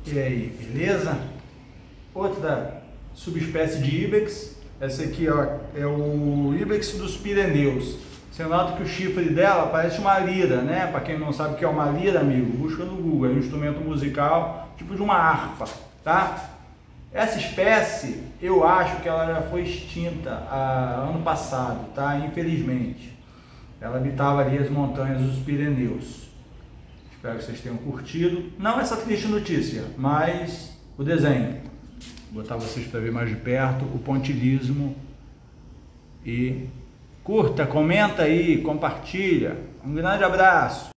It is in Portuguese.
E aí, beleza? Outra subespécie de Ibex, essa aqui ó, é o Ibex dos Pirineus. Você nota que o chifre dela parece uma lira, né? Para quem não sabe o que é uma lira, amigo, busca no Google, é um instrumento musical tipo de uma harpa, tá? Essa espécie, eu acho que ela já foi extinta ano passado, tá? Infelizmente. Ela habitava ali as montanhas dos Pirineus. Espero que vocês tenham curtido. Não essa triste notícia, mas o desenho. Vou botar vocês para ver mais de perto o pontilhismo. E curta, comenta aí, compartilha. Um grande abraço.